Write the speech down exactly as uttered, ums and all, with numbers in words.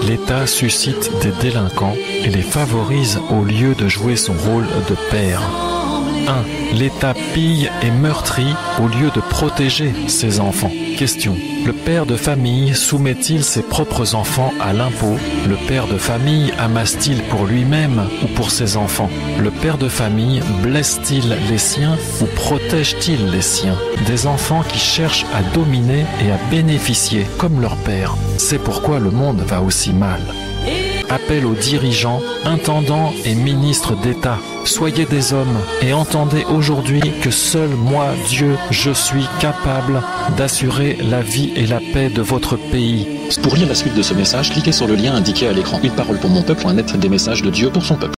l'État suscite des délinquants et les favorise au lieu de jouer son rôle de père. un. L'État pille et meurtrit au lieu de protéger ses enfants. Question. Le père de famille soumet-il ses propres enfants à l'impôt? Le père de famille amasse-t-il pour lui-même ou pour ses enfants? Le père de famille blesse-t-il les siens ou protège-t-il les siens? Des enfants qui cherchent à dominer et à bénéficier comme leur père. C'est pourquoi le monde va aussi mal. Appel aux dirigeants, intendants et ministres d'État. Soyez des hommes et entendez aujourd'hui que seul moi, Dieu, je suis capable d'assurer la vie et la paix de votre pays. Pour lire la suite de ce message, cliquez sur le lien indiqué à l'écran. Une parole pour mon peuple point net, des messages de Dieu pour son peuple.